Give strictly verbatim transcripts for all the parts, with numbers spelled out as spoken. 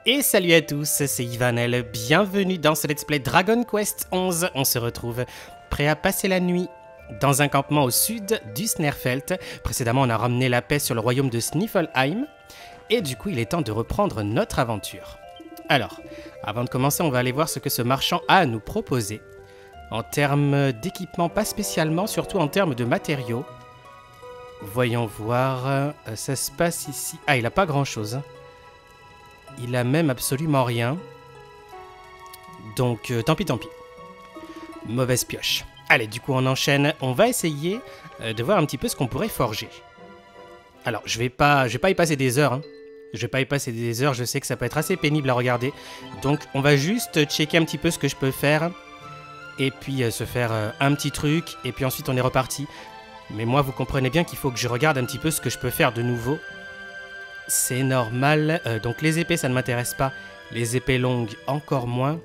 Et salut à tous, c'est Yvanel, bienvenue dans ce Let's Play Dragon Quest onze. On se retrouve prêt à passer la nuit dans un campement au sud du Snerfelt. Précédemment, on a ramené la paix sur le royaume de Sniffelheim. Et du coup, il est temps de reprendre notre aventure. Alors, avant de commencer, on va aller voir ce que ce marchand a à nous proposer. En termes d'équipement, pas spécialement, surtout en termes de matériaux. Voyons voir, euh, ça se passe ici. Ah, il n'a pas grand-chose. Il a même absolument rien. Donc, euh, tant pis, tant pis. Mauvaise pioche. Allez, du coup, on enchaîne. On va essayer euh, de voir un petit peu ce qu'on pourrait forger. Alors, je vais pas, je vais pas y passer des heures. Hein. Je vais pas y passer des heures. Je sais que ça peut être assez pénible à regarder. Donc, on va juste checker un petit peu ce que je peux faire. Et puis, euh, se faire euh, un petit truc. Et puis ensuite, on est reparti. Mais moi, vous comprenez bien qu'il faut que je regarde un petit peu ce que je peux faire de nouveau. C'est normal. Euh, donc les épées, ça ne m'intéresse pas. Les épées longues, encore moins.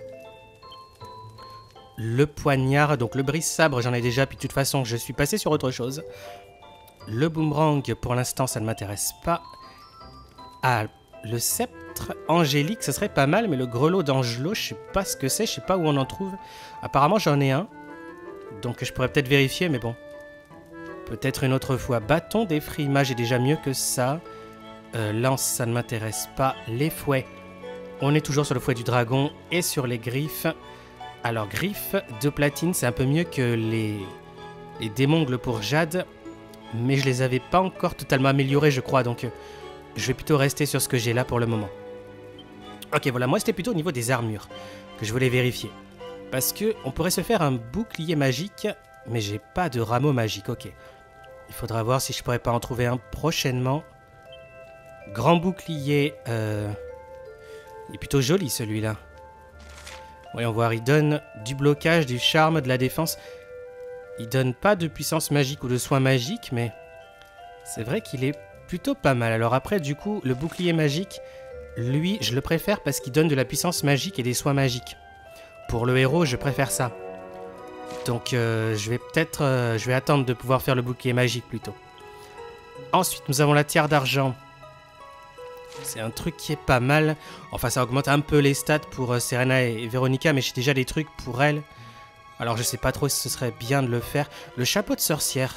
Le poignard, donc le brise-sabre, j'en ai déjà. Puis de toute façon, je suis passé sur autre chose. Le boomerang, pour l'instant, ça ne m'intéresse pas. Ah, le sceptre angélique, ce serait pas mal. Mais le grelot d'Angelo, je sais pas ce que c'est. Je sais pas où on en trouve. Apparemment, j'en ai un. Donc je pourrais peut-être vérifier, mais bon. Peut-être une autre fois. Bâton d'effrimage est déjà mieux que ça. Euh, lance, ça ne m'intéresse pas. Les fouets, on est toujours sur le fouet du dragon et sur les griffes. Alors, griffes de platine, c'est un peu mieux que les, les démongles pour Jade. Mais je les avais pas encore totalement améliorés, je crois. Donc, euh, je vais plutôt rester sur ce que j'ai là pour le moment. Ok, voilà. Moi, c'était plutôt au niveau des armures que je voulais vérifier. Parce que on pourrait se faire un bouclier magique, mais j'ai pas de rameau magique. Ok. Il faudra voir si je pourrais pas en trouver un prochainement. Grand bouclier, euh... il est plutôt joli celui-là. Voyons voir, il donne du blocage, du charme, de la défense. Il donne pas de puissance magique ou de soins magiques, mais c'est vrai qu'il est plutôt pas mal. Alors après, du coup, le bouclier magique, lui, je le préfère parce qu'il donne de la puissance magique et des soins magiques. Pour le héros, je préfère ça. Donc euh, je vais peut-être, euh, je vais attendre de pouvoir faire le bouclier magique plutôt. Ensuite, nous avons la tiare d'argent. C'est un truc qui est pas mal. Enfin, ça augmente un peu les stats pour euh, Serena et Veronica, mais j'ai déjà des trucs pour elles. Alors, je sais pas trop si ce serait bien de le faire. Le chapeau de sorcière.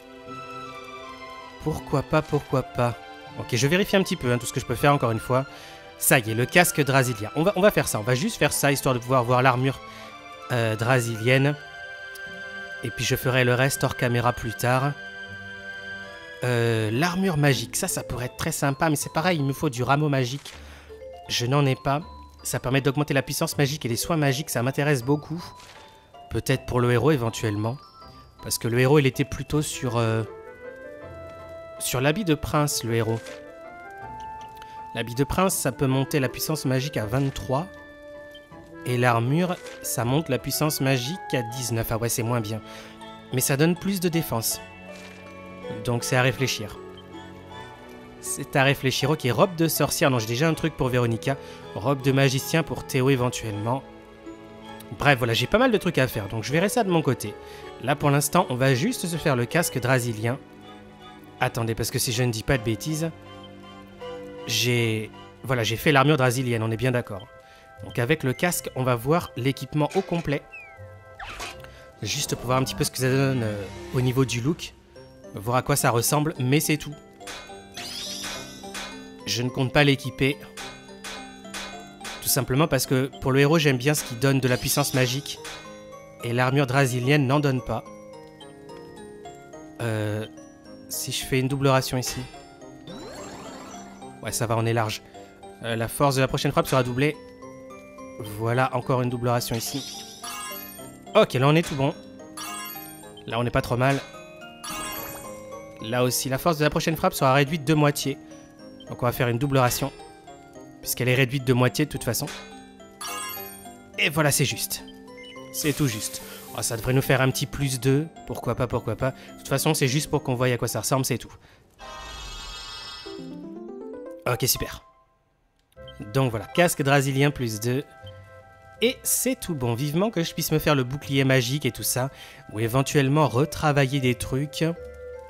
Pourquoi pas, pourquoi pas. Ok, je vérifie un petit peu hein, tout ce que je peux faire encore une fois. Ça y est, le casque drasilien. On va, on va faire ça, on va juste faire ça, histoire de pouvoir voir l'armure euh, drasilienne. Et puis, je ferai le reste hors caméra plus tard. Euh, l'armure magique, ça, ça pourrait être très sympa, mais c'est pareil, il me faut du rameau magique. Je n'en ai pas. Ça permet d'augmenter la puissance magique et les soins magiques, ça m'intéresse beaucoup. Peut-être pour le héros éventuellement. Parce que le héros, il était plutôt sur... Euh, sur l'habit de prince, le héros. L'habit de prince, ça peut monter la puissance magique à vingt-trois. Et l'armure, ça monte la puissance magique à dix-neuf. Ah ouais, c'est moins bien. Mais ça donne plus de défense. Donc c'est à réfléchir. C'est à réfléchir. Ok, robe de sorcière. Non, j'ai déjà un truc pour Veronica. Robe de magicien pour Théo éventuellement. Bref, voilà, j'ai pas mal de trucs à faire. Donc je verrai ça de mon côté. Là, pour l'instant, on va juste se faire le casque drasilien. Attendez, parce que si je ne dis pas de bêtises, j'ai... Voilà, j'ai fait l'armure drasilienne, on est bien d'accord. Donc avec le casque, on va voir l'équipement au complet. Juste pour voir un petit peu ce que ça donne euh, au niveau du look. Voir à quoi ça ressemble, mais c'est tout. Je ne compte pas l'équiper. Tout simplement parce que pour le héros, j'aime bien ce qui donne de la puissance magique. Et l'armure drasilienne n'en donne pas. Euh, si je fais une double ration ici. Ouais, ça va, on est large. Euh, la force de la prochaine frappe sera doublée. Voilà, encore une double ration ici. Ok, là on est tout bon. Là on n'est pas trop mal. Là aussi, la force de la prochaine frappe sera réduite de moitié. Donc on va faire une double ration. Puisqu'elle est réduite de moitié de toute façon. Et voilà, c'est juste. C'est tout juste. Oh, ça devrait nous faire un petit plus deux. Pourquoi pas, pourquoi pas. De toute façon, c'est juste pour qu'on voie à quoi ça ressemble, c'est tout. Ok, super. Donc voilà, casque drasilien plus deux. Et c'est tout bon. Vivement que je puisse me faire le bouclier magique et tout ça. Ou éventuellement retravailler des trucs.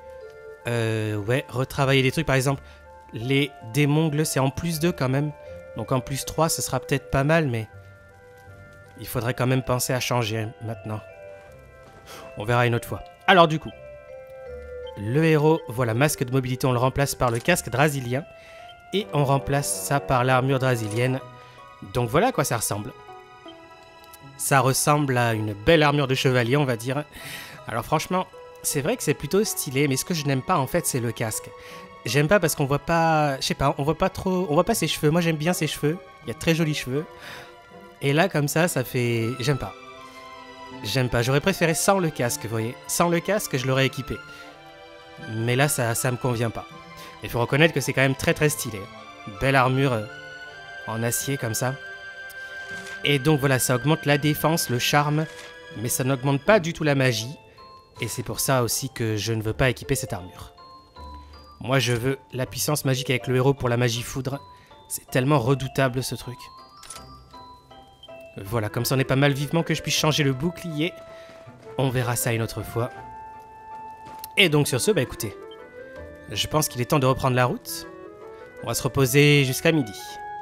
Euh, ouais, retravailler des trucs. Par exemple, les démongles, c'est en plus deux quand même. Donc en plus trois, ce sera peut-être pas mal, mais il faudrait quand même penser à changer maintenant. On verra une autre fois. Alors du coup, le héros, voilà, masque de mobilité, on le remplace par le casque drasilien. Et on remplace ça par l'armure drasilienne. Donc voilà à quoi ça ressemble. Ça ressemble à une belle armure de chevalier, on va dire. Alors franchement, c'est vrai que c'est plutôt stylé, mais ce que je n'aime pas en fait, c'est le casque. J'aime pas parce qu'on voit pas, je sais pas, on voit pas trop, on voit pas ses cheveux. Moi j'aime bien ses cheveux, il y a de très jolis cheveux. Et là comme ça, ça fait, j'aime pas. J'aime pas, j'aurais préféré sans le casque, vous voyez. Sans le casque, je l'aurais équipé. Mais là, ça, ça me convient pas. Il faut reconnaître que c'est quand même très très stylé. Belle armure euh, en acier comme ça. Et donc voilà, ça augmente la défense, le charme, mais ça n'augmente pas du tout la magie. Et c'est pour ça aussi que je ne veux pas équiper cette armure. Moi je veux la puissance magique avec le héros pour la magie foudre. C'est tellement redoutable ce truc. Voilà, comme ça on est pas mal vivement que je puisse changer le bouclier. On verra ça une autre fois. Et donc sur ce, bah écoutez, je pense qu'il est temps de reprendre la route. On va se reposer jusqu'à midi.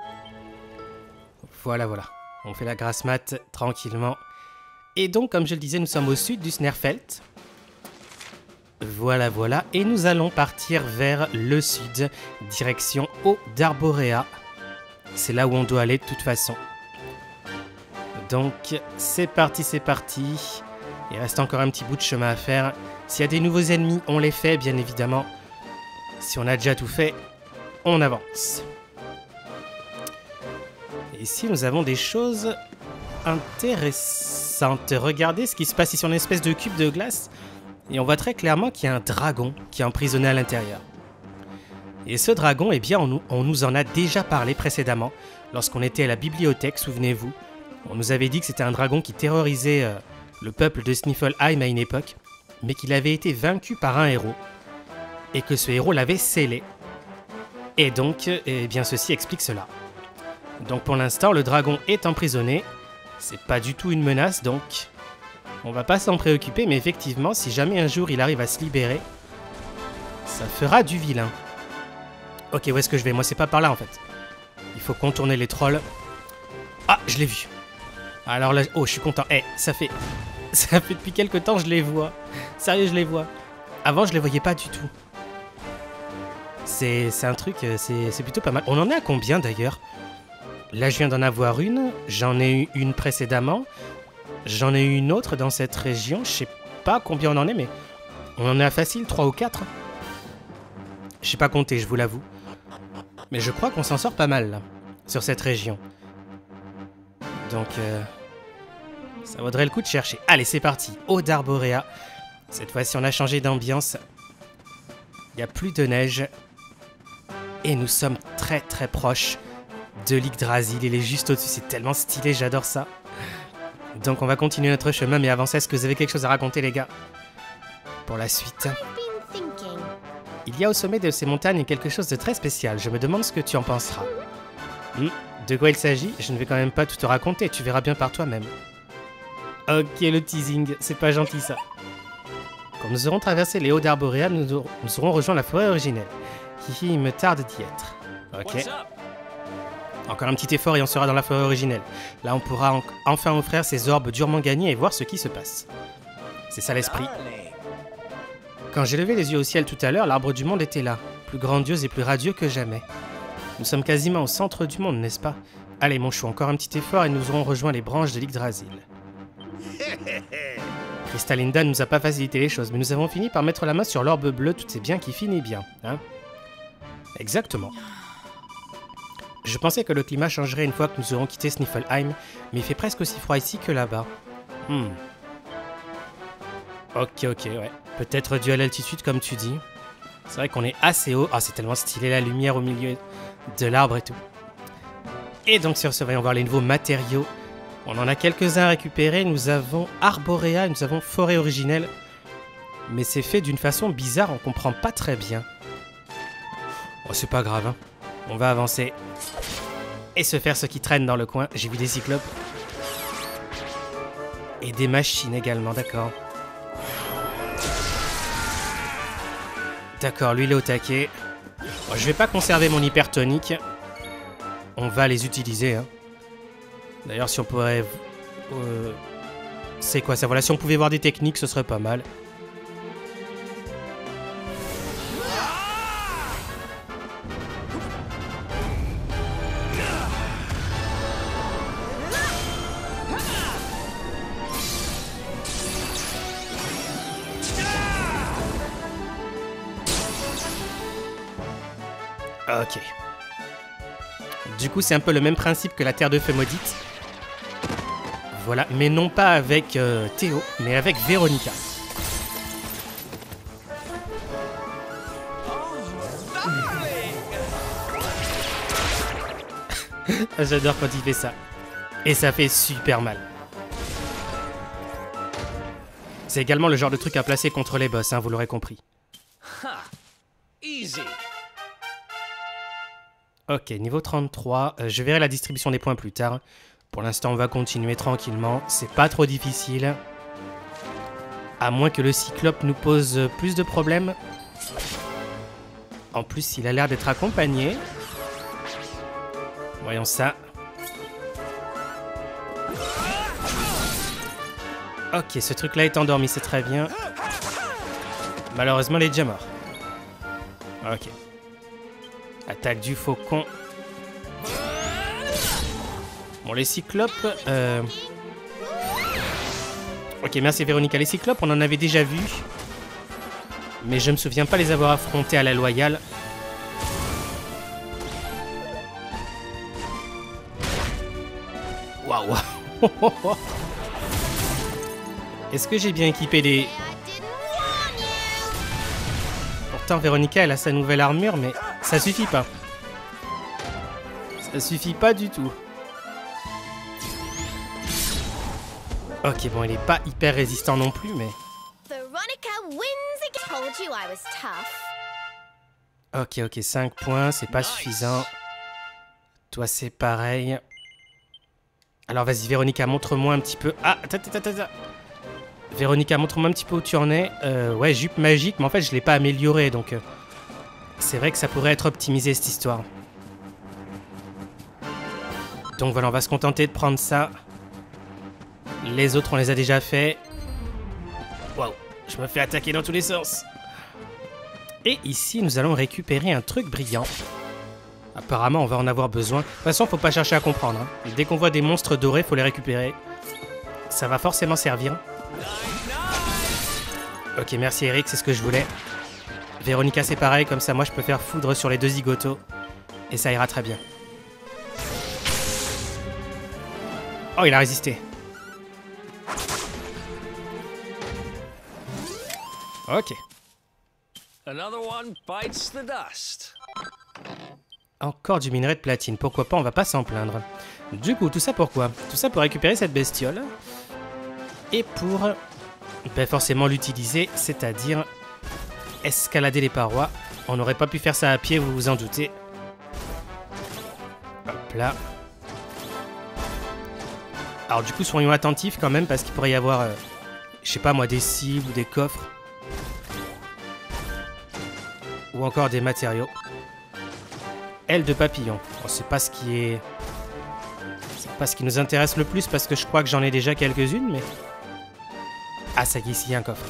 Voilà, voilà. On fait la grasse mat tranquillement. Et donc, comme je le disais, nous sommes au sud du Snerfelt. Voilà, voilà. Et nous allons partir vers le sud, direction Haut d'Arborea. C'est là où on doit aller de toute façon. Donc, c'est parti, c'est parti. Il reste encore un petit bout de chemin à faire. S'il y a des nouveaux ennemis, on les fait, bien évidemment. Si on a déjà tout fait, on avance. Et ici, nous avons des choses intéressantes. Regardez ce qui se passe ici. On a une espèce de cube de glace. Et on voit très clairement qu'il y a un dragon qui est emprisonné à l'intérieur. Et ce dragon, eh bien, on nous, on nous en a déjà parlé précédemment. Lorsqu'on était à la bibliothèque, souvenez-vous. On nous avait dit que c'était un dragon qui terrorisait euh, le peuple de Sniffelheim à une époque. Mais qu'il avait été vaincu par un héros. Et que ce héros l'avait scellé. Et donc, eh bien, ceci explique cela. Donc pour l'instant, le dragon est emprisonné. C'est pas du tout une menace, donc on va pas s'en préoccuper. Mais effectivement, si jamais un jour il arrive à se libérer, ça fera du vilain. Ok, où est-ce que je vais? Moi, c'est pas par là, en fait. Il faut contourner les trolls. Ah, je l'ai vu. Alors là, oh, je suis content. Eh, hey, ça fait... Ça fait depuis quelques temps, je les vois. Sérieux, je les vois. Avant, je les voyais pas du tout. C'est un truc, c'est plutôt pas mal. On en est à combien, d'ailleurs? Là, je viens d'en avoir une. J'en ai eu une précédemment. J'en ai eu une autre dans cette région. Je sais pas combien on en est, mais on en est à facile trois ou quatre. Je sais pas compter, je vous l'avoue. Mais je crois qu'on s'en sort pas mal, là, sur cette région. Donc, euh, ça vaudrait le coup de chercher. Allez, c'est parti. Haut d'Arborea. Cette fois-ci, on a changé d'ambiance. Il n'y a plus de neige. Et nous sommes très très proches de l'Yggdrasil. Il est juste au-dessus. C'est tellement stylé, j'adore ça. Donc, on va continuer notre chemin. Mais avant ça, est-ce que vous avez quelque chose à raconter, les gars? Pour la suite. Il y a au sommet de ces montagnes quelque chose de très spécial. Je me demande ce que tu en penseras. Hmm, de quoi il s'agit? Je ne vais quand même pas tout te raconter. Tu verras bien par toi-même. Ok, le teasing. C'est pas gentil, ça. Quand nous aurons traversé les hauts d'Arborea, nous, nous aurons rejoint la forêt originelle. Hihi, il me tarde d'y être. Ok. Encore un petit effort et on sera dans la forêt originelle. Là, on pourra en enfin offrir ces orbes durement gagnés et voir ce qui se passe. C'est ça l'esprit. Quand j'ai levé les yeux au ciel tout à l'heure, l'arbre du monde était là, plus grandiose et plus radieux que jamais. Nous sommes quasiment au centre du monde, n'est-ce pas? Allez, mon chou, encore un petit effort et nous aurons rejoint les branches de l'Yggdrasil. Crystallinda ne nous a pas facilité les choses, mais nous avons fini par mettre la main sur l'orbe bleue, tout est bien qui finit bien, hein? Exactement. Je pensais que le climat changerait une fois que nous aurons quitté Sniffelheim, mais il fait presque aussi froid ici que là-bas. Hmm. Ok, ok, ouais. Peut-être dû à l'altitude, comme tu dis. C'est vrai qu'on est assez haut. Ah, oh, c'est tellement stylé, la lumière au milieu de l'arbre et tout. Et donc, sur ce, voyons voir les nouveaux matériaux. On en a quelques-uns à récupérer. Nous avons Arborea, nous avons Forêt Originelle. Mais c'est fait d'une façon bizarre, on comprend pas très bien. Oh, c'est pas grave, hein. On va avancer. Et se faire ce qui traîne dans le coin. J'ai vu des cyclopes. Et des machines également, d'accord. D'accord, lui il est au taquet. Bon, je vais pas conserver mon hypertonique. on va les utiliser. Hein. D'ailleurs, si on pourrait... Euh, c'est quoi ça? Voilà, si on pouvait voir des techniques, ce serait pas mal. Ok. Du coup, c'est un peu le même principe que la Terre de Feu maudite. Voilà, mais non pas avec euh, Théo, mais avec Véronica. J'adore quand il fait ça. Et ça fait super mal. C'est également le genre de truc à placer contre les boss, hein, vous l'aurez compris. Easy. Ok, niveau trente-trois, euh, je verrai la distribution des points plus tard. Pour l'instant, on va continuer tranquillement, c'est pas trop difficile. À moins que le Cyclope nous pose plus de problèmes. En plus, il a l'air d'être accompagné. Voyons ça. Ok, ce truc-là est endormi, c'est très bien. Malheureusement, il est déjà mort. Ok. Attaque du faucon. Bon, les cyclopes... Euh... Ok, merci Véronica. Les cyclopes, on en avait déjà vu. Mais je me souviens pas les avoir affrontés à la loyale. Waouh. Est-ce que j'ai bien équipé les... Pourtant, Véronica, elle a sa nouvelle armure, mais ça suffit pas. Ça suffit pas du tout. Ok, bon, il est pas hyper résistant non plus, mais... Ok, ok, cinq points, c'est pas suffisant. Toi, c'est pareil. Alors, vas-y, Véronica, montre-moi un petit peu... Ah, attends, attends, attends, attends. Véronica, montre-moi un petit peu où tu en es. Euh, ouais, jupe magique, mais en fait, je l'ai pas amélioré, donc... Euh, c'est vrai que ça pourrait être optimisé, cette histoire. Donc voilà, on va se contenter de prendre ça. Les autres, on les a déjà fait. Waouh, je me fais attaquer dans tous les sens. Et ici, nous allons récupérer un truc brillant. Apparemment, on va en avoir besoin. De toute façon, faut pas chercher à comprendre. Hein. Dès qu'on voit des monstres dorés, faut les récupérer. Ça va forcément servir. Ok, merci Eric, c'est ce que je voulais. Véronica, c'est pareil, comme ça, moi, je peux faire foudre sur les deux zigotos. Et ça ira très bien. Oh, il a résisté. Ok. Encore du minerai de platine, pourquoi pas, on va pas s'en plaindre. Du coup, tout ça pourquoi? Tout ça pour récupérer cette bestiole. Et pour, ben forcément l'utiliser, c'est-à-dire escalader les parois. On n'aurait pas pu faire ça à pied, vous vous en doutez. Hop là. Alors du coup, soyons attentifs quand même, parce qu'il pourrait y avoir, euh, je sais pas moi, des cibles ou des coffres. Ou encore des matériaux. Aile de papillon. Bon, c'est pas ce qui est... C'est pas ce qui nous intéresse le plus, parce que je crois que j'en ai déjà quelques-unes, mais... Ah, ça y est, ici, il y a un coffre.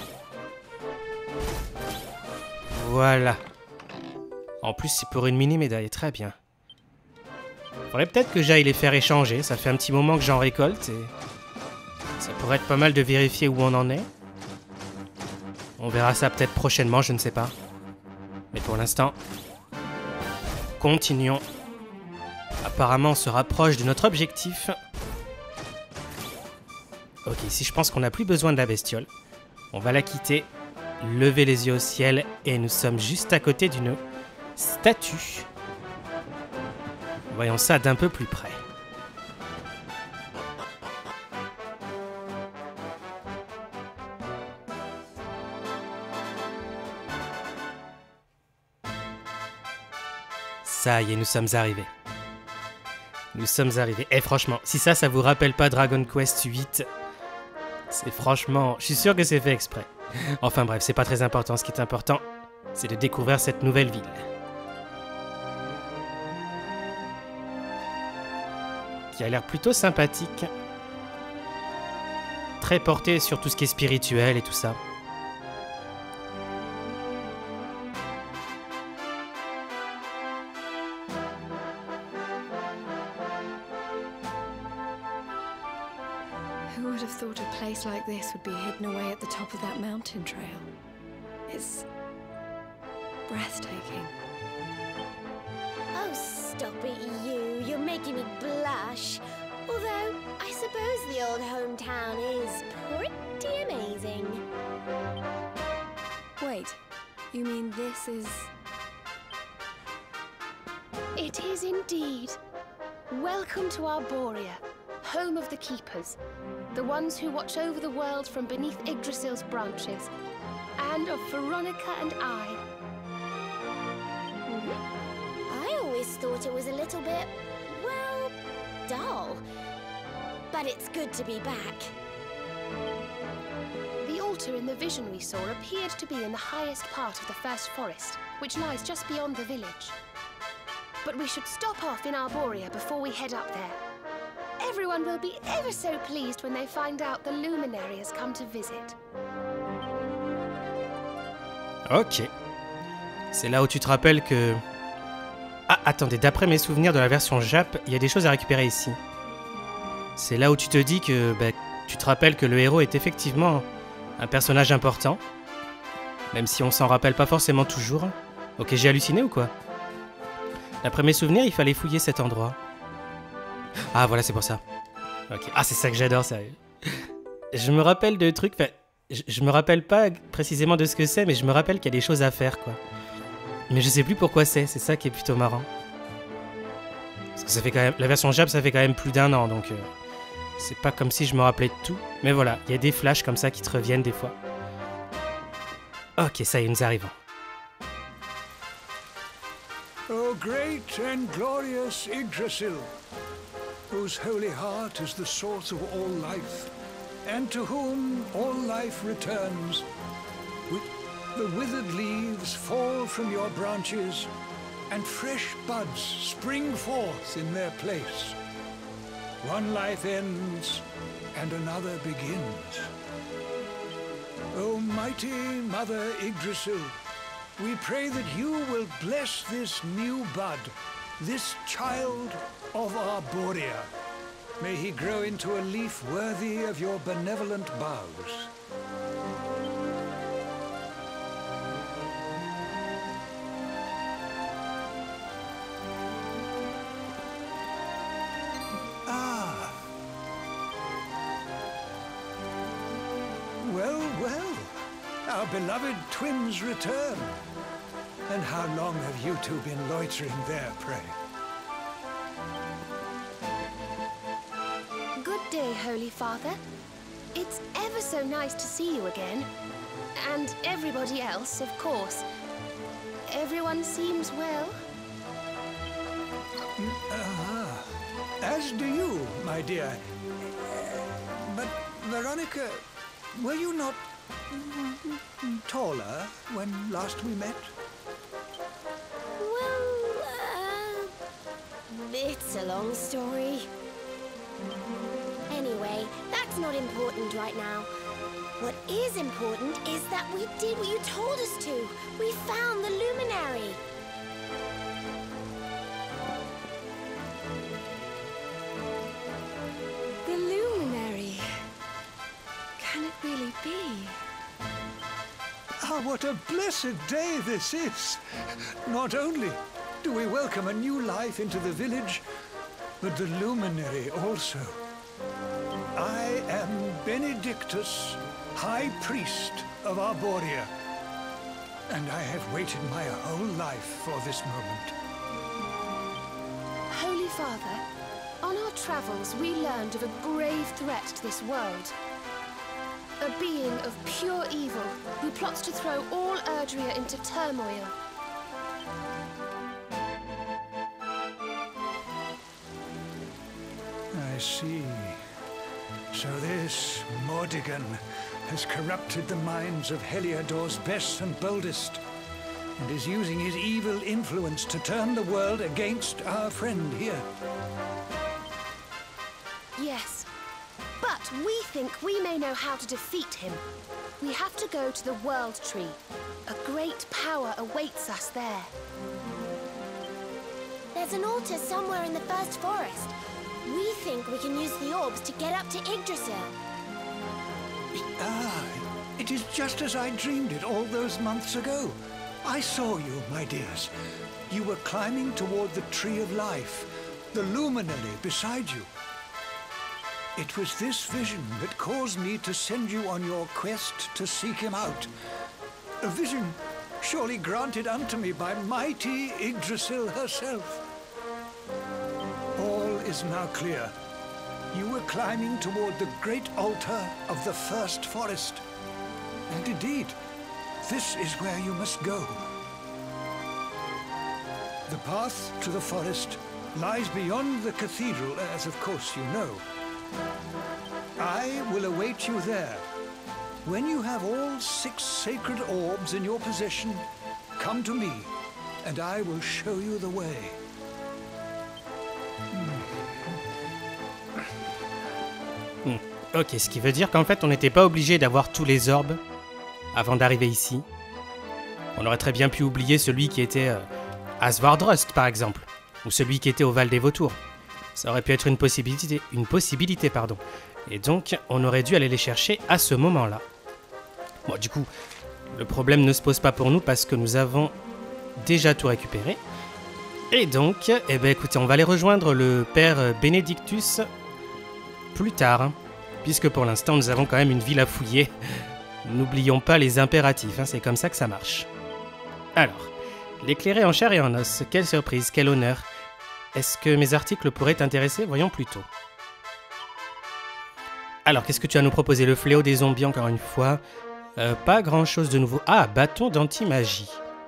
Voilà. En plus, c'est pour une mini-médaille. Très bien. Faudrait peut-être que j'aille les faire échanger. Ça fait un petit moment que j'en récolte et... Ça pourrait être pas mal de vérifier où on en est. On verra ça peut-être prochainement, je ne sais pas. Mais pour l'instant... Continuons. Apparemment, on se rapproche de notre objectif. Ok, ici, je pense qu'on n'a plus besoin de la bestiole. On va la quitter. Lever les yeux au ciel. Et nous sommes juste à côté d'une statue. Voyons ça d'un peu plus près. Ça y est, nous sommes arrivés. Nous sommes arrivés. Et franchement, si ça, ça vous rappelle pas Dragon Quest huit, c'est franchement... Je suis sûr que c'est fait exprès. Enfin bref, c'est pas très important. Ce qui est important, c'est de découvrir cette nouvelle ville. qui a l'air plutôt sympathique. Très porté sur tout ce qui est spirituel et tout ça. Who would have thought a place like this would be hidden away at the top of that mountain trail? It's breathtaking. Oh, stop it, you. You're making me blush. Although, I suppose the old hometown is pretty amazing. Wait, you mean this is... It is indeed. Welcome to Arborea, home of the Keepers, the ones who watch over the world from beneath Yggdrasil's branches, and of Veronica and I. I always thought it was a little bit, well, dull. But it's good to be back. The altar in the vision we saw appeared to be in the highest part of the First Forest, which lies just beyond the village. But we should stop off in Arborea before we head up there. Everyone will be ever so pleased when they find out the luminary has come to visit. Ok. C'est là où tu te rappelles que... Ah, attendez, d'après mes souvenirs de la version Jap, il y a des choses à récupérer ici. C'est là où tu te dis que... Bah, tu te rappelles que le héros est effectivement un personnage important. Même si on s'en rappelle pas forcément toujours. Ok, j'ai halluciné ou quoi? D'après mes souvenirs, il fallait fouiller cet endroit. Ah, voilà, c'est pour ça. Ok. Ah, c'est ça que j'adore, sérieux. Je me rappelle de trucs... Enfin, je, je me rappelle pas précisément de ce que c'est, mais je me rappelle qu'il y a des choses à faire, quoi. Mais je sais plus pourquoi c'est, c'est ça qui est plutôt marrant. Parce que ça fait quand même... La version Jap, ça fait quand même plus d'un an, donc... Euh, c'est pas comme si je me rappelais de tout. Mais voilà, il y a des flashs comme ça qui te reviennent des fois. Ok, ça y est, nous arrivons. O great and glorious Yggdrasil, whose holy heart is the source of all life, and to whom all life returns, with the withered leaves fall from your branches, and fresh buds spring forth in their place. One life ends, and another begins. O mighty Mother Yggdrasil, we pray that you will bless this new bud, this child of Arborea. May he grow into a leaf worthy of your benevolent boughs. Ah. Well, well. Our beloved twins return. And how long have you two been loitering there, pray? Good day, Holy Father. It's ever so nice to see you again. And everybody else, of course. Everyone seems well. Ah, as do you, my dear. But, Veronica, were you not taller when last we met? Well, uh, it's a long story. Anyway, that's not important right now. What is important is that we did what you told us to. We found the luminary. The luminary. Can it really be? Ah, what a blessed day this is! Not only do we welcome a new life into the village, but the luminary also. I am Benedictus, High Priest of Arborea, and I have waited my whole life for this moment. Holy Father, on our travels we learned of a grave threat to this world. A being of pure evil who plots to throw all Erdrea into turmoil. I see. So this Mordigan has corrupted the minds of Heliodor's best and boldest, and is using his evil influence to turn the world against our friend here. Yes, but we think we may know how to defeat him. We have to go to the World Tree. A great power awaits us there. There's an altar somewhere in the First Forest. We think we can use the orbs to get up to Yggdrasil. Ah, it is just as I dreamed it all those months ago. I saw you, my dears. You were climbing toward the Tree of Life, the luminary beside you. It was this vision that caused me to send you on your quest to seek him out. A vision surely granted unto me by mighty Yggdrasil herself. All is now clear. You were climbing toward the great altar of the First Forest. And indeed, this is where you must go. The path to the forest lies beyond the cathedral, as of course you know. I will await you there. When you have all six sacred orbs in your possession, come to me, and I will show you the way. Hmm. Ok, ce qui veut dire qu'en fait, on n'était pas obligé d'avoir tous les orbes avant d'arriver ici. On aurait très bien pu oublier celui qui était euh, à Svardrust, par exemple, ou celui qui était au Val des Vautours. Ça aurait pu être une possibilité, une possibilité, pardon. Et donc, on aurait dû aller les chercher à ce moment-là. Bon, du coup, le problème ne se pose pas pour nous parce que nous avons déjà tout récupéré. Et donc, eh ben, écoutez, on va aller rejoindre le père Benedictus plus tard, hein, puisque pour l'instant, nous avons quand même une ville à fouiller. N'oublions pas les impératifs, hein, c'est comme ça que ça marche. Alors, l'éclairé en chair et en os, quelle surprise, quel honneur. Est-ce que mes articles pourraient t'intéresser? Voyons plutôt. Alors, qu'est-ce que tu as à nous proposer? Le fléau des zombies, encore une fois. Euh, pas grand-chose de nouveau. Ah, bâton d'anti-magie.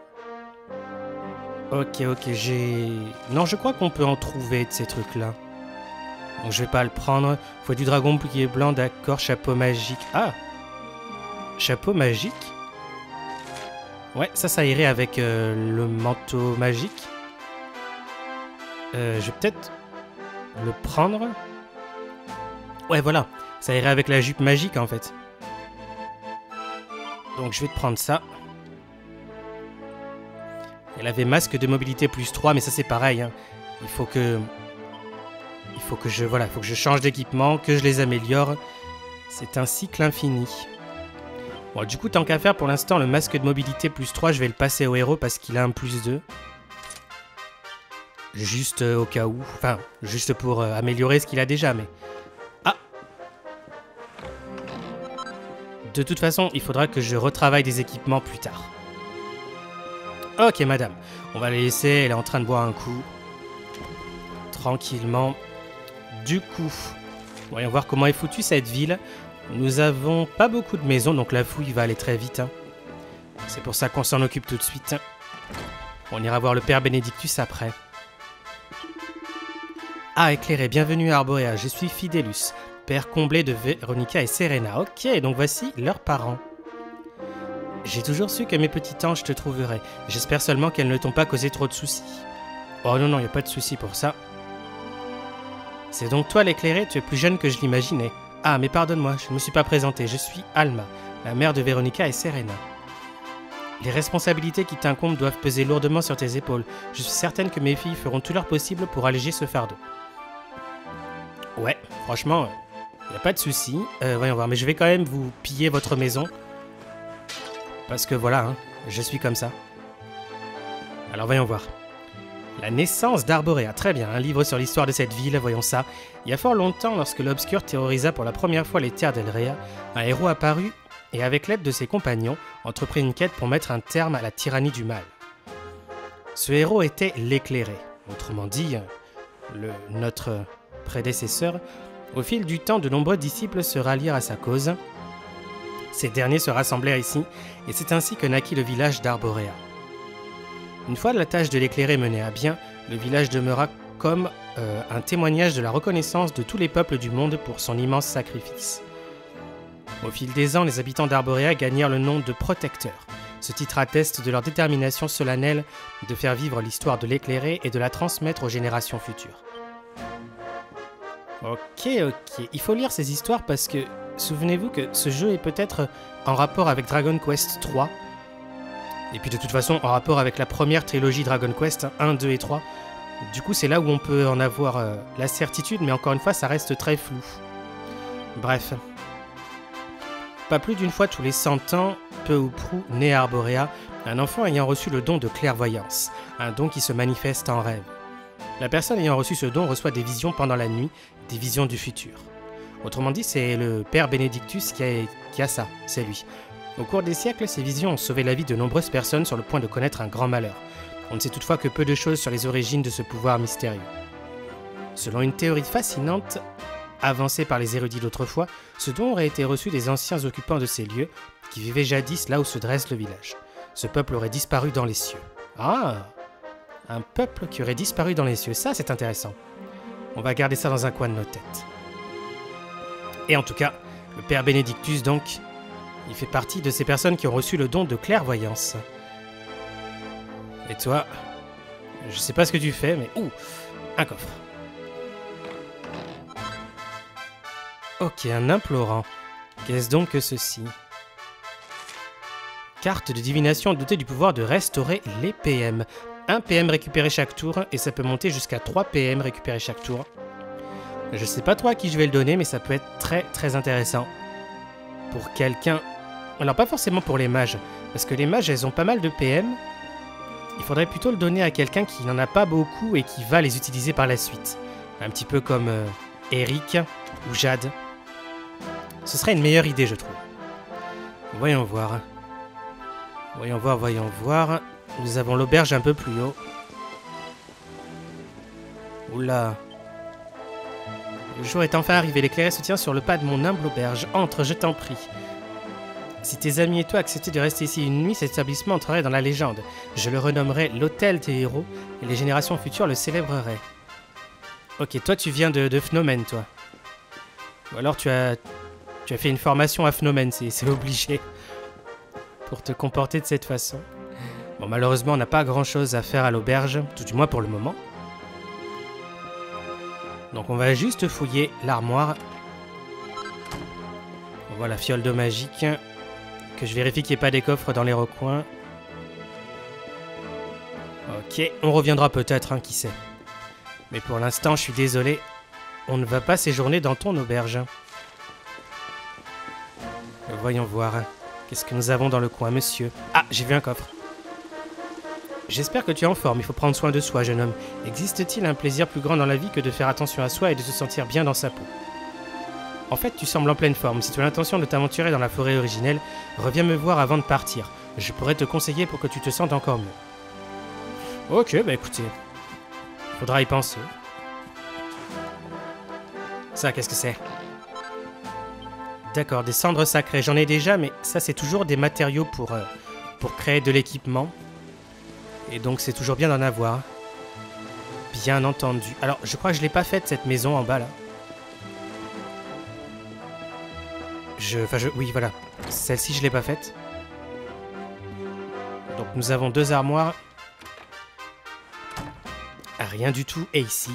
Ok, ok, j'ai... Non, je crois qu'on peut en trouver de ces trucs-là. Donc, je vais pas le prendre. Faut du dragon bouclier blanc, d'accord. Chapeau magique. Ah! Chapeau magique? Ouais, ça, ça irait avec euh, le manteau magique. Euh, je vais peut-être le prendre. Ouais, voilà. Ça irait avec la jupe magique, en fait. Donc, je vais te prendre ça. Elle avait masque de mobilité plus trois, mais ça, c'est pareil. Hein. Il faut que... Il faut que je... Voilà, il faut que je change d'équipement, que je les améliore. C'est un cycle infini. Bon, du coup, tant qu'à faire, pour l'instant, le masque de mobilité plus trois, je vais le passer au héros parce qu'il a un plus deux. Juste euh, au cas où. Enfin, juste pour euh, améliorer ce qu'il a déjà, mais... Ah! De toute façon, il faudra que je retravaille des équipements plus tard. Ok, madame. On va la laisser, elle est en train de boire un coup. Tranquillement. Du coup, voyons voir comment est foutue cette ville. Nous avons pas beaucoup de maisons, donc la fouille va aller très vite. Hein. C'est pour ça qu'on s'en occupe tout de suite. On ira voir le père Benedictus après. Ah, éclairé, bienvenue à Arborea, je suis Fidelus, père comblé de Veronica et Serena. Ok, donc voici leurs parents. J'ai toujours su que mes petits anges te trouveraient. J'espère seulement qu'elles ne t'ont pas causé trop de soucis. Oh non, non, il n'y a pas de soucis pour ça. C'est donc toi l'éclairé, tu es plus jeune que je l'imaginais. Ah, mais pardonne-moi, je ne me suis pas présentée, je suis Alma, la mère de Veronica et Serena. Les responsabilités qui t'incombent doivent peser lourdement sur tes épaules. Je suis certaine que mes filles feront tout leur possible pour alléger ce fardeau. Ouais, franchement, il n'y a pas de souci. Euh, voyons voir, mais je vais quand même vous piller votre maison. Parce que voilà, hein, je suis comme ça. Alors voyons voir. La naissance d'Arborea, très bien, un livre sur l'histoire de cette ville, voyons ça. Il y a fort longtemps, lorsque l'Obscur terrorisa pour la première fois les terres d'Elrea, un héros apparut et avec l'aide de ses compagnons, entreprit une quête pour mettre un terme à la tyrannie du mal. Ce héros était l'éclairé, autrement dit, le, notre prédécesseur. Au fil du temps, de nombreux disciples se rallièrent à sa cause. Ces derniers se rassemblèrent ici, et c'est ainsi que naquit le village d'Arborea. Une fois la tâche de l'éclairé menée à bien, le village demeura comme euh, un témoignage de la reconnaissance de tous les peuples du monde pour son immense sacrifice. Au fil des ans, les habitants d'Arborea gagnèrent le nom de protecteurs. Ce titre atteste de leur détermination solennelle de faire vivre l'histoire de l'éclairé et de la transmettre aux générations futures. Ok, ok. Il faut lire ces histoires parce que, souvenez-vous que ce jeu est peut-être en rapport avec Dragon Quest trois. Et puis de toute façon, en rapport avec la première trilogie Dragon Quest, un, deux et trois. Du coup, c'est là où on peut en avoir euh, la certitude, mais encore une fois, ça reste très flou. Bref. Pas plus d'une fois tous les cent ans, peu ou prou, naît à Arborea, un enfant ayant reçu le don de clairvoyance, un don qui se manifeste en rêve. La personne ayant reçu ce don reçoit des visions pendant la nuit, des visions du futur. Autrement dit, c'est le père Benedictus qui a, qui a ça, c'est lui. Au cours des siècles, ces visions ont sauvé la vie de nombreuses personnes sur le point de connaître un grand malheur. On ne sait toutefois que peu de choses sur les origines de ce pouvoir mystérieux. Selon une théorie fascinante, avancée par les érudits d'autrefois, ce don aurait été reçu des anciens occupants de ces lieux, qui vivaient jadis là où se dresse le village. Ce peuple aurait disparu dans les cieux. Ah! Un peuple qui aurait disparu dans les cieux, ça c'est intéressant. On va garder ça dans un coin de nos têtes. Et en tout cas, le père Benedictus donc, il fait partie de ces personnes qui ont reçu le don de clairvoyance. Et toi, je sais pas ce que tu fais, mais... Ouh, un coffre. Ok, un implorant. Qu'est-ce donc que ceci? Carte de divination dotée du pouvoir de restaurer les P M. un P M récupéré chaque tour, et ça peut monter jusqu'à trois P M récupérés chaque tour. Je sais pas trop à qui je vais le donner, mais ça peut être très très intéressant. Pour quelqu'un... Alors pas forcément pour les mages, parce que les mages elles ont pas mal de P M. Il faudrait plutôt le donner à quelqu'un qui n'en a pas beaucoup et qui va les utiliser par la suite. Un petit peu comme euh, Eric ou Jade. Ce serait une meilleure idée, je trouve. Voyons voir. Voyons voir, voyons voir. Nous avons l'auberge un peu plus haut. Oula. Le jour est enfin arrivé. L'éclairé se tient sur le pas de mon humble auberge. Entre, je t'en prie. Si tes amis et toi acceptaient de rester ici une nuit, cet établissement entrerait dans la légende. Je le renommerais l'hôtel des héros, et les générations futures le célébreraient. Ok, toi tu viens de, de Phénomène, toi. Ou alors tu as, tu as fait une formation à Phénomène, c'est obligé. Pour te comporter de cette façon. Bon, malheureusement, on n'a pas grand chose à faire à l'auberge, tout du moins pour le moment. Donc on va juste fouiller l'armoire. On voit la fiole d'eau magique. Que je vérifie qu'il n'y ait pas des coffres dans les recoins. Ok, on reviendra peut-être, hein, qui sait. Mais pour l'instant, je suis désolé. On ne va pas séjourner dans ton auberge. Voyons voir. Qu'est-ce que nous avons dans le coin, monsieur? Ah, j'ai vu un coffre. J'espère que tu es en forme, il faut prendre soin de soi, jeune homme. Existe-t-il un plaisir plus grand dans la vie que de faire attention à soi et de se sentir bien dans sa peau? En fait, tu sembles en pleine forme. Si tu as l'intention de t'aventurer dans la forêt originelle, reviens me voir avant de partir. Je pourrais te conseiller pour que tu te sentes encore mieux. Ok, bah écoutez. Faudra y penser. Ça, qu'est-ce que c'est? D'accord, des cendres sacrées. J'en ai déjà, mais ça, c'est toujours des matériaux pour, euh, pour créer de l'équipement. Et donc, c'est toujours bien d'en avoir. Bien entendu. Alors, je crois que je l'ai pas faite, cette maison en bas, là. Je, enfin, je, oui, voilà. Celle-ci, je l'ai pas faite. Donc, nous avons deux armoires. Ah, rien du tout. Et ici.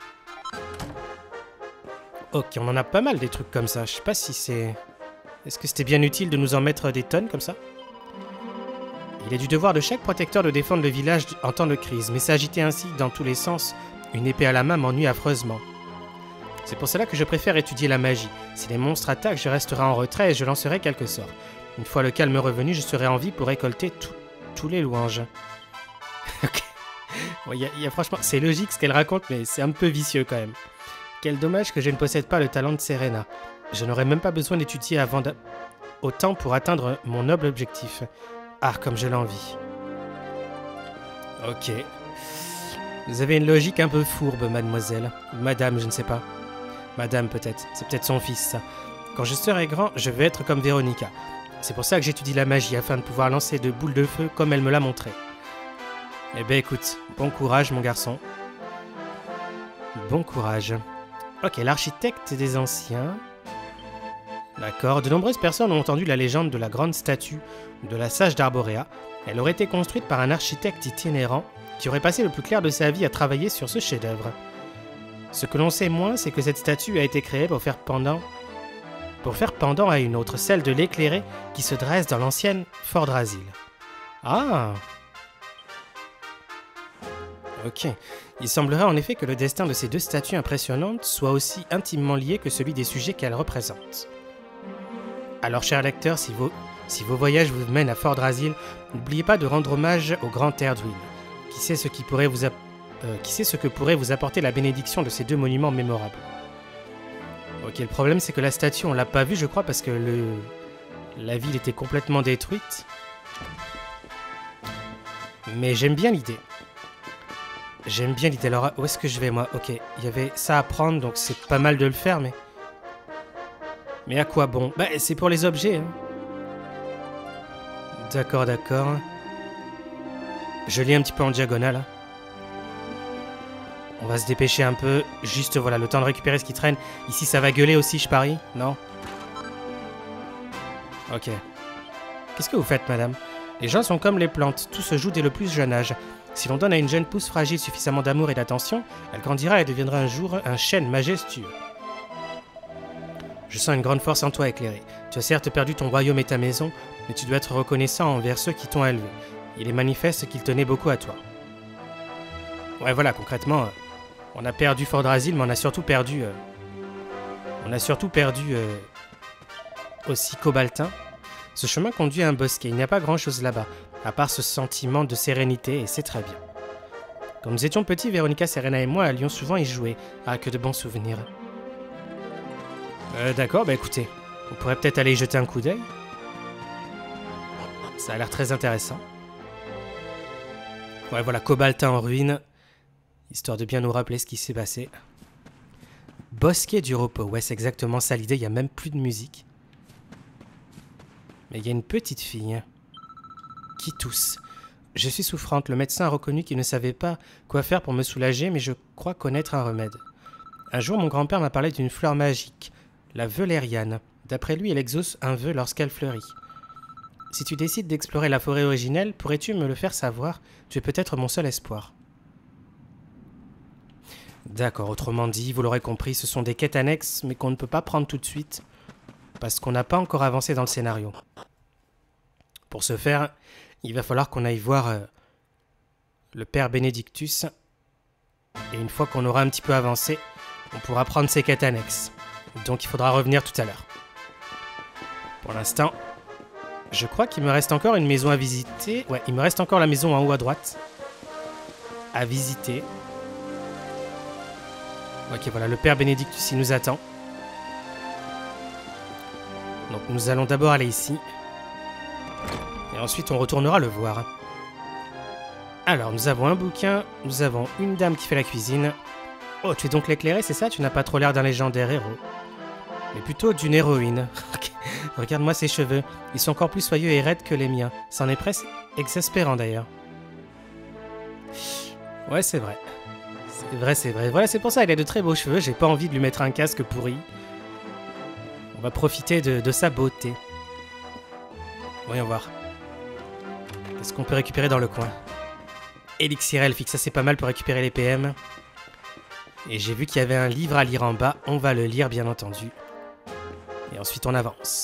Ok, on en a pas mal des trucs comme ça. Je sais pas si c'est... Est-ce que c'était bien utile de nous en mettre des tonnes comme ça? Il est du devoir de chaque protecteur de défendre le village en temps de crise, mais s'agiter ainsi dans tous les sens, une épée à la main m'ennuie affreusement. C'est pour cela que je préfère étudier la magie. Si les monstres attaquent, je resterai en retrait et je lancerai quelques sorts. Une fois le calme revenu, je serai en vie pour récolter tous les louanges. Ok. Bon, y a, y a, franchement, c'est logique ce qu'elle raconte, mais c'est un peu vicieux quand même. Quel dommage que je ne possède pas le talent de Serena. Je n'aurais même pas besoin d'étudier avant de... autant pour atteindre mon noble objectif. Ah, comme je l'envie. Ok. Vous avez une logique un peu fourbe, mademoiselle. Madame, je ne sais pas. Madame, peut-être. C'est peut-être son fils, ça. Quand je serai grand, je vais être comme Véronica. C'est pour ça que j'étudie la magie, afin de pouvoir lancer de boules de feu comme elle me l'a montré. Eh ben écoute, bon courage, mon garçon. Bon courage. Ok, l'architecte des anciens... D'accord, de nombreuses personnes ont entendu la légende de la grande statue de la sage d'Arborea. Elle aurait été construite par un architecte itinérant qui aurait passé le plus clair de sa vie à travailler sur ce chef-d'œuvre. Ce que l'on sait moins, c'est que cette statue a été créée pour faire pendant, pour faire pendant à une autre, celle de l'éclairé qui se dresse dans l'ancienne Fort Drasil. Ah! Ok. Il semblerait en effet que le destin de ces deux statues impressionnantes soit aussi intimement lié que celui des sujets qu'elles représentent. Alors, chers lecteurs, si vos, si vos voyages vous mènent à Fort Drasil, n'oubliez pas de rendre hommage au grand Erdwin. Qui sait ce qui pourrait vous, euh, qui sait ce que pourrait vous apporter la bénédiction de ces deux monuments mémorables. Ok, le problème c'est que la statue, on l'a pas vue, je crois, parce que le, la ville était complètement détruite. Mais j'aime bien l'idée. J'aime bien l'idée. Alors, où est-ce que je vais, moi? Ok, il y avait ça à prendre, donc c'est pas mal de le faire, mais... Mais à quoi bon? Bah, c'est pour les objets, hein. D'accord, d'accord. Je lis un petit peu en diagonale. Hein. On va se dépêcher un peu. Juste, voilà, le temps de récupérer ce qui traîne. Ici, ça va gueuler aussi, je parie? Non? Ok. Qu'est-ce que vous faites, madame? Les gens sont comme les plantes. Tout se joue dès le plus jeune âge. Si l'on donne à une jeune pousse fragile suffisamment d'amour et d'attention, elle grandira et deviendra un jour un chêne majestueux. Je sens une grande force en toi, éclairé. Tu as certes perdu ton royaume et ta maison, mais tu dois être reconnaissant envers ceux qui t'ont élevé. Il est manifeste qu'ils tenaient beaucoup à toi. Ouais, voilà, concrètement, on a perdu Fort Drasil, mais on a surtout perdu... Euh, on a surtout perdu... Euh, aussi Cobaltin. Ce chemin conduit à un bosquet. Il n'y a pas grand-chose là-bas, à part ce sentiment de sérénité, et c'est très bien. Quand nous étions petits, Véronica, Serena et moi allions souvent y jouer. Ah, que de bons souvenirs. Euh, d'accord, bah écoutez, on pourrait peut-être aller y jeter un coup d'œil. Ça a l'air très intéressant. Ouais, voilà, Cobaltin en ruine, histoire de bien nous rappeler ce qui s'est passé. Bosquet du repos, ouais, c'est exactement ça l'idée, il n'y a même plus de musique. Mais il y a une petite fille qui tousse. Je suis souffrante, le médecin a reconnu qu'il ne savait pas quoi faire pour me soulager, mais je crois connaître un remède. Un jour, mon grand-père m'a parlé d'une fleur magique, la Valériane. D'après lui, elle exauce un vœu lorsqu'elle fleurit. Si tu décides d'explorer la forêt originelle, pourrais-tu me le faire savoir? Tu es peut-être mon seul espoir. D'accord, autrement dit, vous l'aurez compris, ce sont des quêtes annexes, mais qu'on ne peut pas prendre tout de suite, parce qu'on n'a pas encore avancé dans le scénario. Pour ce faire, il va falloir qu'on aille voir euh, le père Benedictus, et une fois qu'on aura un petit peu avancé, on pourra prendre ces quêtes annexes. Donc il faudra revenir tout à l'heure. Pour l'instant, je crois qu'il me reste encore une maison à visiter. Ouais, il me reste encore la maison en haut à droite à visiter. Ok, voilà, le père Benedictus, il nous attend. Donc nous allons d'abord aller ici. Et ensuite on retournera le voir. Alors, nous avons un bouquin, nous avons une dame qui fait la cuisine. Oh, tu es donc l'éclairé, c'est ça? Tu n'as pas trop l'air d'un légendaire héros. Mais plutôt d'une héroïne. Regarde-moi ses cheveux, ils sont encore plus soyeux et raides que les miens. C'en est presque exaspérant d'ailleurs. Ouais, c'est vrai. C'est vrai, c'est vrai. Voilà, c'est pour ça, il a de très beaux cheveux, j'ai pas envie de lui mettre un casque pourri. On va profiter de, de sa beauté. Voyons voir. Qu'est-ce qu'on peut récupérer dans le coin? Élixir elfique, ça c'est pas mal pour récupérer les P M. Et j'ai vu qu'il y avait un livre à lire en bas, on va le lire bien entendu. Et ensuite on avance.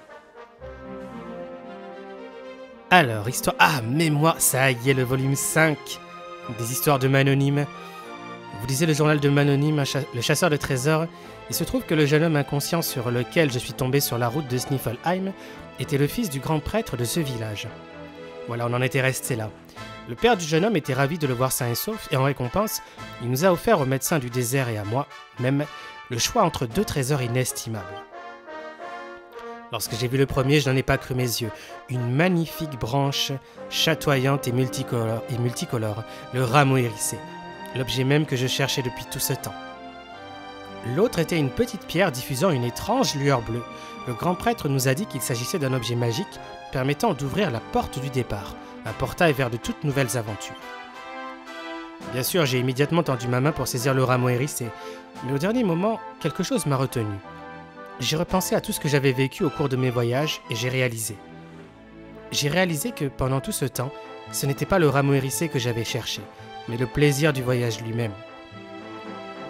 Alors, histoire... Ah, mémoire, ça y est, le volume cinq des histoires de Manonyme. Vous lisez le journal de Manonyme, cha... le chasseur de trésors. Il se trouve que le jeune homme inconscient sur lequel je suis tombé sur la route de Sniffelheim était le fils du grand prêtre de ce village. Voilà, on en était resté là. Le père du jeune homme était ravi de le voir sain et sauf, et en récompense, il nous a offert au médecin du désert et à moi, même, le choix entre deux trésors inestimables. Lorsque j'ai vu le premier, je n'en ai pas cru mes yeux. Une magnifique branche, chatoyante et multicolore, et multicolore, le rameau hérissé, l'objet même que je cherchais depuis tout ce temps. L'autre était une petite pierre diffusant une étrange lueur bleue. Le grand prêtre nous a dit qu'il s'agissait d'un objet magique permettant d'ouvrir la porte du départ, un portail vers de toutes nouvelles aventures. Bien sûr, j'ai immédiatement tendu ma main pour saisir le rameau hérissé, mais au dernier moment, quelque chose m'a retenu. J'ai repensé à tout ce que j'avais vécu au cours de mes voyages et j'ai réalisé. J'ai réalisé que pendant tout ce temps, ce n'était pas le rameau hérissé que j'avais cherché, mais le plaisir du voyage lui-même.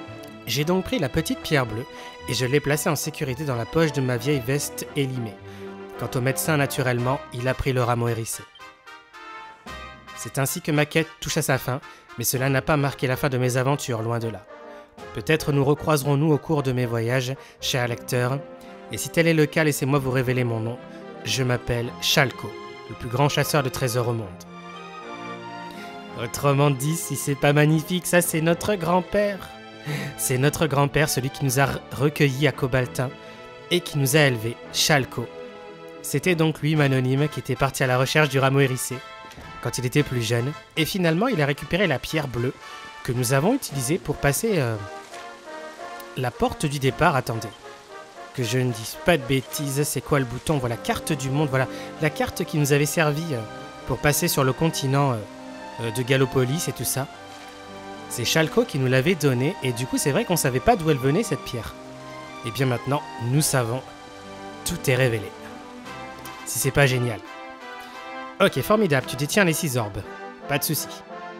J'ai donc pris la petite pierre bleue et je l'ai placée en sécurité dans la poche de ma vieille veste élimée. Quant au médecin, naturellement, il a pris le rameau hérissé. C'est ainsi que ma quête touche à sa fin, mais cela n'a pas marqué la fin de mes aventures, loin de là. Peut-être nous recroiserons-nous au cours de mes voyages, cher lecteur, et si tel est le cas, laissez-moi vous révéler mon nom. Je m'appelle Shalko, le plus grand chasseur de trésors au monde. Autrement dit, si c'est pas magnifique, ça c'est notre grand-père. C'est notre grand-père, celui qui nous a recueillis à Cobaltin et qui nous a élevés, Shalko. C'était donc lui, Manonyme, qui était parti à la recherche du rameau hérissé quand il était plus jeune, et finalement il a récupéré la pierre bleue que nous avons utilisée pour passer euh, la porte du départ. Attendez, que je ne dise pas de bêtises, c'est quoi le bouton? Voilà, carte du monde, voilà, la carte qui nous avait servi euh, pour passer sur le continent euh, euh, de Gallopolis et tout ça. C'est Shalko qui nous l'avait donnée, et du coup c'est vrai qu'on savait pas d'où elle venait cette pierre. Et bien maintenant, nous savons, tout est révélé. Si c'est pas génial. Ok, formidable, tu détiens les six orbes. Pas de souci.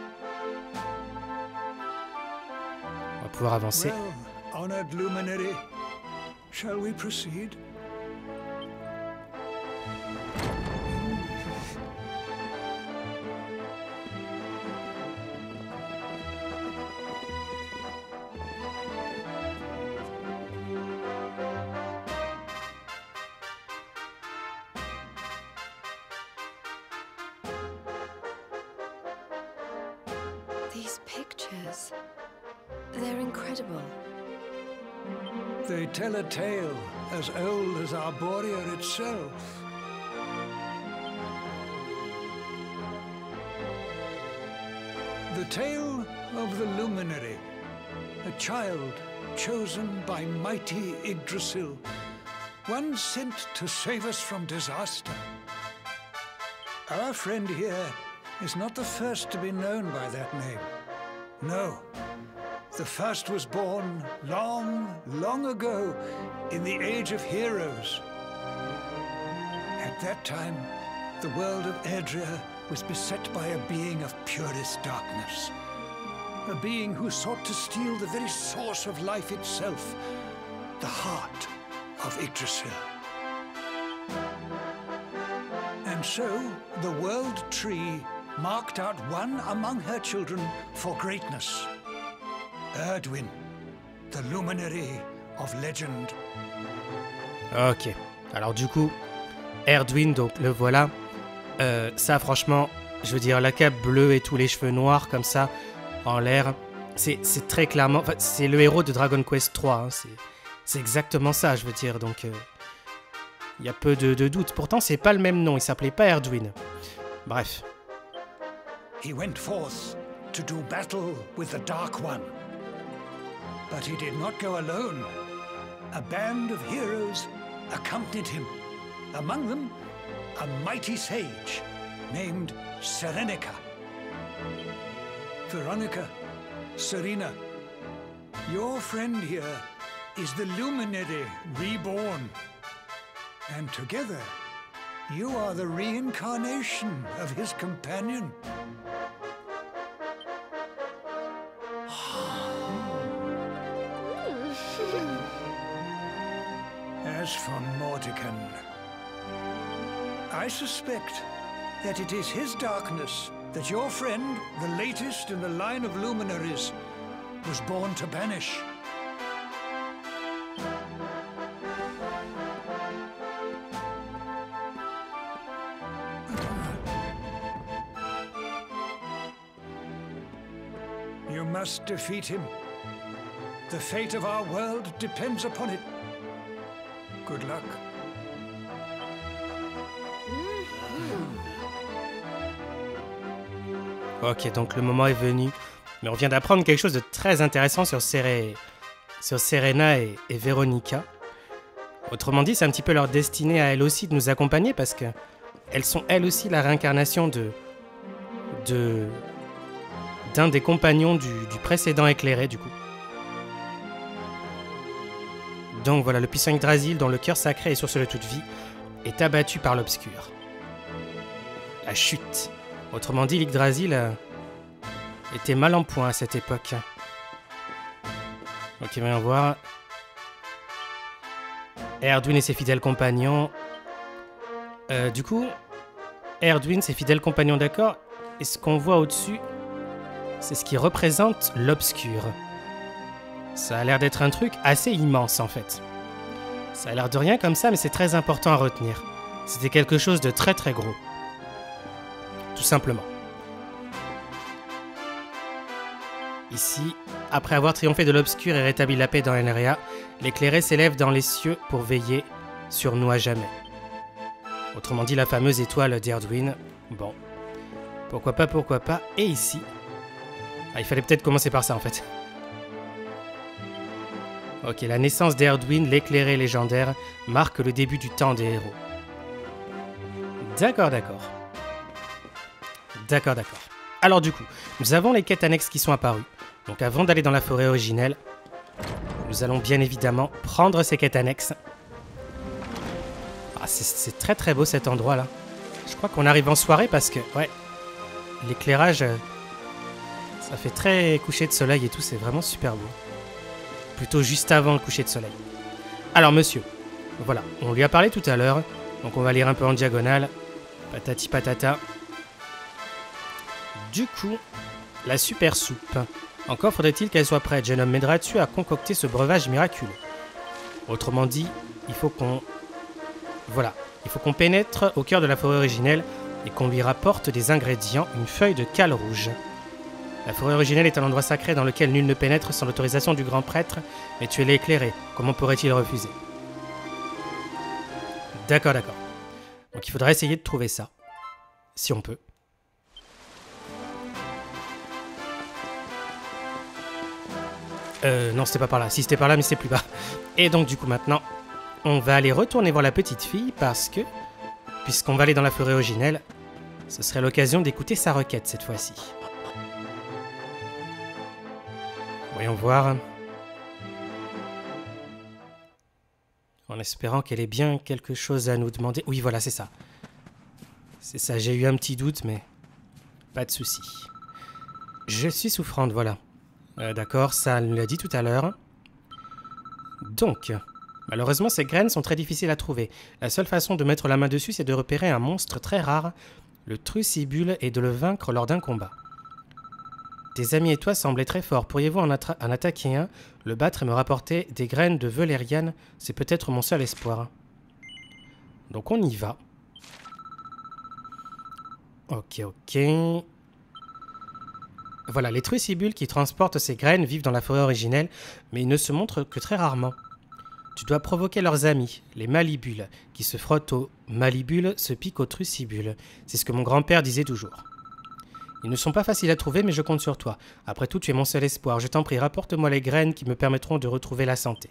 On va pouvoir avancer. Well, honored luminary, shall we proceed? These pictures, they're incredible. They tell a tale as old as Arborea itself. The tale of the Luminary, a child chosen by mighty Yggdrasil, one sent to save us from disaster. Our friend here is not the first to be known by that name. No, the first was born long, long ago in the Age of Heroes. At that time, the world of Erdrea was beset by a being of purest darkness. A being who sought to steal the very source of life itself, the heart of Yggdrasil. And so, the World Tree marked out one among her children for greatness. Erdwin, the luminary of legend. Ok, alors du coup, Erdwin, donc le voilà. Euh, ça franchement, je veux dire, la cape bleue et tous les cheveux noirs comme ça, en l'air, c'est très clairement... Enfin, c'est le héros de Dragon Quest trois, hein, c'est exactement ça, je veux dire, donc... Il euh, y a peu de, de doute. Pourtant, c'est pas le même nom, il s'appelait pas Erdwin. Bref. He went forth to do battle with the Dark One. But he did not go alone. A band of heroes accompanied him. Among them, a mighty sage named Serenica. Veronica, Serena, your friend here is the Luminary reborn. And together, you are the reincarnation of his companion. As for Mordekan, I suspect that it is his darkness that your friend, the latest in the line of luminaries, was born to banish. You must defeat him. The fate of our world depends upon it. Good luck. Ok, donc le moment est venu. Mais on vient d'apprendre quelque chose de très intéressant sur, Sere... sur Serena et, et Veronica. Autrement dit, c'est un petit peu leur destinée à elles aussi de nous accompagner parce que elles sont elles aussi la réincarnation de... de... d'un des compagnons du, du précédent éclairé, du coup. Donc voilà, le puissant Yggdrasil, dont le cœur sacré et source de toute vie, est abattu par l'obscur. La chute. Autrement dit, l'Yggdrasil euh, était mal en point à cette époque. Ok, voyons voir. Erdwin et ses fidèles compagnons. Euh, du coup, Erdwin, ses fidèles compagnons, d'accord. Et ce qu'on voit au-dessus, c'est ce qui représente l'obscur. Ça a l'air d'être un truc assez immense, en fait. Ça a l'air de rien comme ça, mais c'est très important à retenir. C'était quelque chose de très très gros. Tout simplement. Ici, après avoir triomphé de l'obscur et rétabli la paix dans Elria, l'éclairé s'élève dans les cieux pour veiller sur nous à jamais. Autrement dit, la fameuse étoile d'Erdwin. Bon, pourquoi pas, pourquoi pas. Et ici, ah, il fallait peut-être commencer par ça en fait. Ok, la naissance d'Erdwin, l'éclairé légendaire, marque le début du temps des héros. D'accord, d'accord. D'accord, d'accord. Alors du coup, nous avons les quêtes annexes qui sont apparues. Donc avant d'aller dans la forêt originelle, nous allons bien évidemment prendre ces quêtes annexes. Ah, c'est très très beau cet endroit là. Je crois qu'on arrive en soirée parce que, ouais, l'éclairage, euh, ça fait très coucher de soleil et tout, c'est vraiment super beau. Plutôt juste avant le coucher de soleil. Alors monsieur, voilà, on lui a parlé tout à l'heure, donc on va lire un peu en diagonale. Patati patata. Du coup, la super soupe. Encore faudrait-il qu'elle soit prête. Jeune homme m'aidera dessus à concocter ce breuvage miraculeux. Autrement dit, il faut qu'on... Voilà, il faut qu'on pénètre au cœur de la forêt originelle et qu'on lui rapporte des ingrédients, une feuille de cale rouge. La forêt originelle est un endroit sacré dans lequel nul ne pénètre sans l'autorisation du grand prêtre, mais tu es l'éclairé. Comment pourrait-il refuser? D'accord, d'accord. Donc il faudra essayer de trouver ça, si on peut. Euh, non, c'était pas par là. Si, c'était par là, mais c'est plus bas. Et donc, du coup, maintenant, on va aller retourner voir la petite fille parce que, puisqu'on va aller dans la forêt originelle, ce serait l'occasion d'écouter sa requête cette fois-ci. Voyons voir. En espérant qu'elle ait bien quelque chose à nous demander. Oui, voilà, c'est ça. C'est ça, j'ai eu un petit doute, mais pas de souci. Je suis souffrante, voilà. Euh, D'accord, ça nous l'a dit tout à l'heure. Donc, malheureusement, ces graines sont très difficiles à trouver. La seule façon de mettre la main dessus, c'est de repérer un monstre très rare, le Trucibule, et de le vaincre lors d'un combat. Tes amis et toi semblaient très forts. Pourriez-vous en, en attaquer un, le battre et me rapporter des graines de Valériane? C'est peut-être mon seul espoir. Donc on y va. Ok, ok... Voilà, les Trucibules qui transportent ces graines vivent dans la forêt originelle, mais ils ne se montrent que très rarement. Tu dois provoquer leurs amis, les Malibules, qui se frottent aux Malibules, se piquent aux Trucibules. C'est ce que mon grand-père disait toujours. Ils ne sont pas faciles à trouver, mais je compte sur toi. Après tout, tu es mon seul espoir. Je t'en prie, rapporte-moi les graines qui me permettront de retrouver la santé.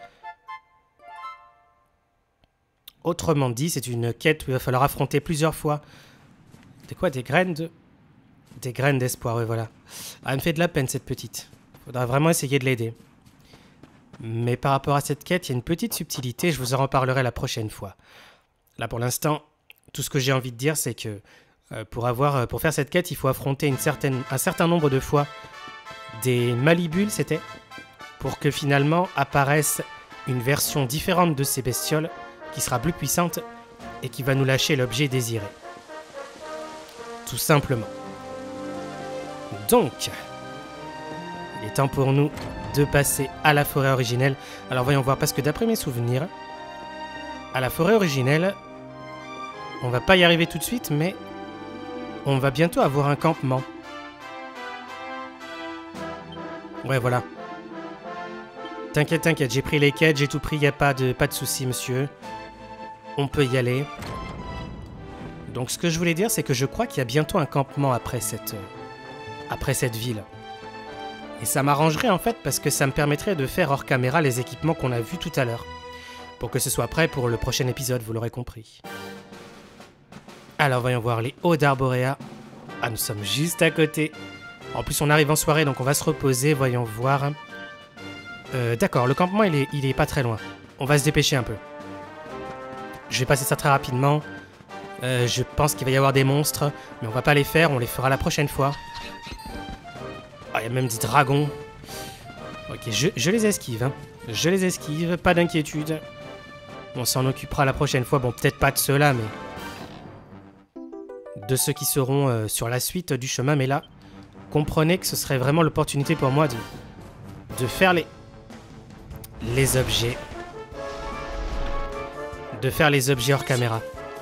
Autrement dit, c'est une quête où il va falloir affronter plusieurs fois. C'est quoi, des graines de... Des graines d'espoir, oui, voilà. Ah, elle me fait de la peine, cette petite. Faudra vraiment essayer de l'aider. Mais par rapport à cette quête, il y a une petite subtilité, je vous en reparlerai la prochaine fois. Là, pour l'instant, tout ce que j'ai envie de dire, c'est que euh, pour, avoir, pour faire cette quête, il faut affronter une certaine, un certain nombre de fois des Malibules, c'était, pour que finalement apparaisse une version différente de ces bestioles, qui sera plus puissante et qui va nous lâcher l'objet désiré. Tout simplement. Donc, il est temps pour nous de passer à la forêt originelle. Alors voyons voir, parce que d'après mes souvenirs, à la forêt originelle, on va pas y arriver tout de suite, mais on va bientôt avoir un campement. Ouais, voilà. T'inquiète, t'inquiète, j'ai pris les quêtes, j'ai tout pris, y a pas de, pas de souci, monsieur. On peut y aller. Donc ce que je voulais dire, c'est que je crois qu'il y a bientôt un campement après cette... après cette ville. Et ça m'arrangerait en fait parce que ça me permettrait de faire hors caméra les équipements qu'on a vus tout à l'heure. Pour que ce soit prêt pour le prochain épisode, vous l'aurez compris. Alors voyons voir les hauts d'Arborea. Ah, nous sommes juste à côté. En plus on arrive en soirée donc on va se reposer, voyons voir. Euh, D'accord, le campement il est, il est pas très loin. On va se dépêcher un peu. Je vais passer ça très rapidement. Euh, je pense qu'il va y avoir des monstres, mais on va pas les faire, on les fera la prochaine fois. Ah, il y a même des dragons. Ok, je, je les esquive. Hein. Je les esquive, pas d'inquiétude. On s'en occupera la prochaine fois. Bon, peut-être pas de ceux-là, mais... de ceux qui seront euh, sur la suite du chemin. Mais là, comprenez que ce serait vraiment l'opportunité pour moi de, de faire les... les objets. De faire les objets hors caméra.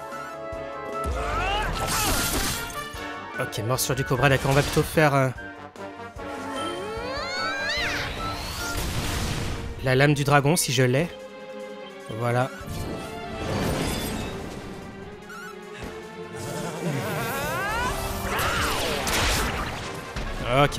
Ok, morsure du cobra, d'accord, on va plutôt faire... Euh... la lame du dragon, si je l'ai. Voilà. Ok.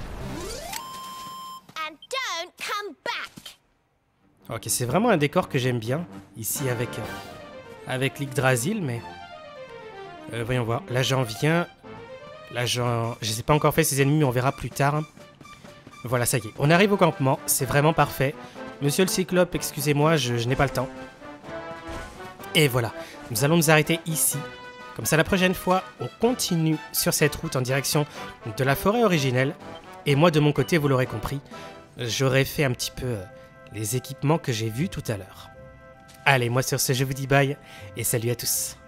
And don't come back. Ok, c'est vraiment un décor que j'aime bien. Ici, avec... Euh, avec l'Yggdrasil, mais... Euh, voyons voir. Là, j'en viens... Là, j'en... Je sais pas encore fait ces ennemis, mais on verra plus tard. Voilà, ça y est. On arrive au campement. C'est vraiment parfait. Monsieur le Cyclope, excusez-moi, je, je n'ai pas le temps. Et voilà. Nous allons nous arrêter ici. Comme ça, la prochaine fois, on continue sur cette route en direction de la forêt originelle. Et moi, de mon côté, vous l'aurez compris, j'aurai fait un petit peu euh, les équipements que j'ai vus tout à l'heure. Allez, moi sur ce, je vous dis bye et salut à tous.